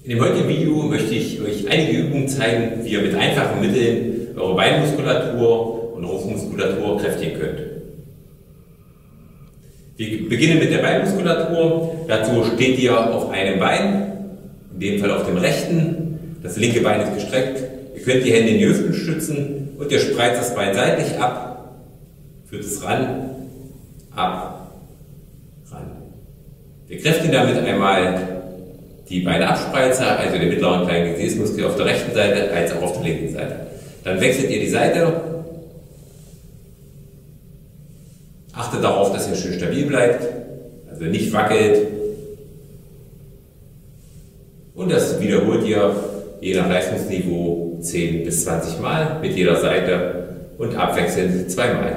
In dem heutigen Video möchte ich euch einige Übungen zeigen, wie ihr mit einfachen Mitteln eure Beinmuskulatur und Rumpfmuskulatur kräftigen könnt. Wir beginnen mit der Beinmuskulatur. Dazu steht ihr auf einem Bein, in dem Fall auf dem rechten. Das linke Bein ist gestreckt. Ihr könnt die Hände in die Hüften stützen und ihr spreizt das Bein seitlich ab, führt es ran, ab, ran. Wir kräftigen damit einmal die Beinabspreizer, also den mittleren und kleinen Gesäßmuskel auf der rechten Seite als auch auf der linken Seite. Dann wechselt ihr die Seite. Achtet darauf, dass ihr schön stabil bleibt, also nicht wackelt. Und das wiederholt ihr je nach Leistungsniveau 10 bis 20 Mal mit jeder Seite und abwechselnd 2 Mal.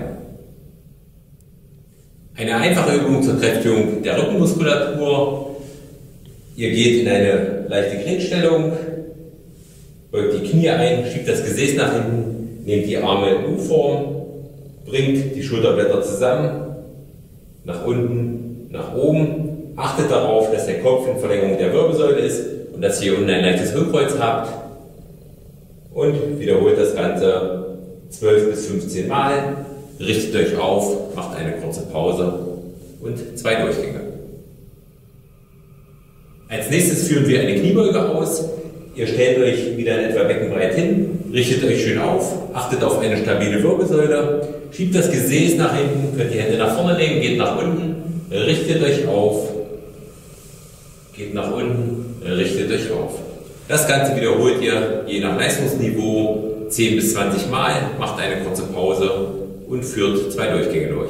Eine einfache Übung zur Kräftigung der Rückenmuskulatur. Ihr geht in eine leichte Knietstellung, beugt die Knie ein, schiebt das Gesäß nach hinten, nehmt die Arme in U-Form, bringt die Schulterblätter zusammen, nach unten, nach oben. Achtet darauf, dass der Kopf in Verlängerung der Wirbelsäule ist und dass ihr unten ein leichtes Hohlkreuz habt. Und wiederholt das Ganze 12 bis 15 Mal. Richtet euch auf, macht eine kurze Pause und 2 Durchgänge. Als nächstes führen wir eine Kniebeuge aus. Ihr stellt euch wieder in etwa beckenbreit hin, richtet euch schön auf, achtet auf eine stabile Wirbelsäule, schiebt das Gesäß nach hinten, könnt die Hände nach vorne legen, geht nach unten, richtet euch auf, geht nach unten, richtet euch auf. Das Ganze wiederholt ihr je nach Leistungsniveau 10 bis 20 Mal, macht eine kurze Pause und führt 2 Durchgänge durch.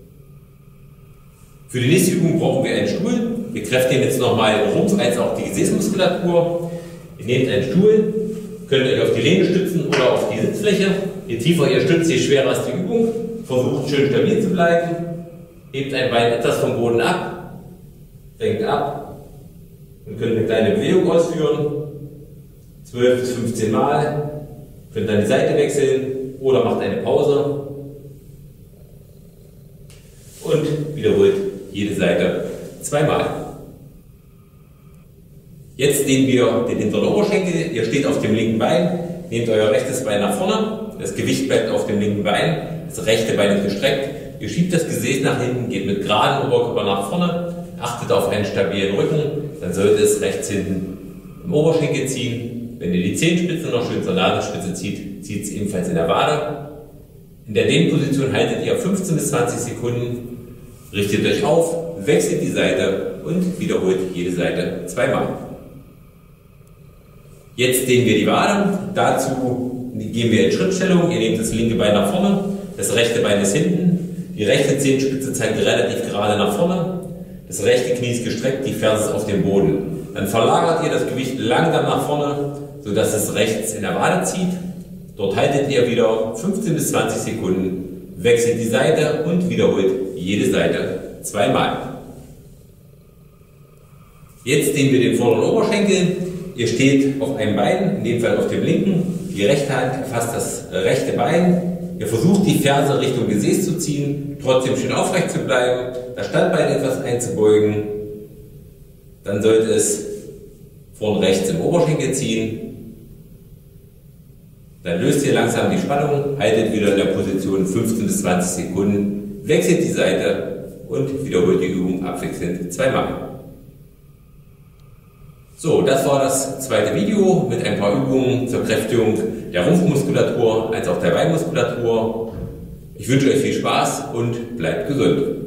Für die nächste Übung brauchen wir einen Stuhl. Wir kräftigen jetzt nochmal den Rumpf als auch die Gesäßmuskulatur. Ihr nehmt einen Stuhl, könnt euch auf die Lehne stützen oder auf die Sitzfläche. Je tiefer ihr stützt, je schwerer ist die Übung. Versucht schön stabil zu bleiben. Hebt ein Bein etwas vom Boden ab, senkt ab und könnt eine kleine Bewegung ausführen. 12 bis 15 Mal. Könnt dann die Seite wechseln oder macht eine Pause. Und wiederholt jede Seite 2 Mal. Jetzt dehnen wir den hinteren Oberschenkel. Ihr steht auf dem linken Bein, nehmt euer rechtes Bein nach vorne. Das Gewicht bleibt auf dem linken Bein. Das rechte Bein ist gestreckt. Ihr schiebt das Gesäß nach hinten, geht mit geradem Oberkörper nach vorne. Achtet auf einen stabilen Rücken. Dann sollte es rechts hinten im Oberschenkel ziehen. Wenn ihr die Zehenspitze noch schön zur Nasenspitze zieht, zieht es ebenfalls in der Wade. In der Dehnposition haltet ihr 15 bis 20 Sekunden. Richtet euch auf, wechselt die Seite und wiederholt jede Seite 2 Mal. Jetzt dehnen wir die Wade. Dazu gehen wir in Schrittstellung. Ihr nehmt das linke Bein nach vorne, das rechte Bein ist hinten. Die rechte Zehenspitze zeigt relativ gerade nach vorne. Das rechte Knie ist gestreckt, die Ferse ist auf dem Boden. Dann verlagert ihr das Gewicht langsam nach vorne, sodass es rechts in der Wade zieht. Dort haltet ihr wieder 15 bis 20 Sekunden, wechselt die Seite und wiederholt jede Seite 2 Mal. Jetzt dehnen wir den vorderen Oberschenkel. Ihr steht auf einem Bein, in dem Fall auf dem linken. Die rechte Hand fasst das rechte Bein. Ihr versucht die Ferse Richtung Gesäß zu ziehen, trotzdem schön aufrecht zu bleiben, das Standbein etwas einzubeugen. Dann sollte es vorn rechts im Oberschenkel ziehen. Dann löst ihr langsam die Spannung, haltet wieder in der Position 15 bis 20 Sekunden, wechselt die Seite und wiederholt die Übung abwechselnd 2 Mal. So, das war das zweite Video mit ein paar Übungen zur Kräftigung der Rumpfmuskulatur als auch der Beinmuskulatur. Ich wünsche euch viel Spaß und bleibt gesund.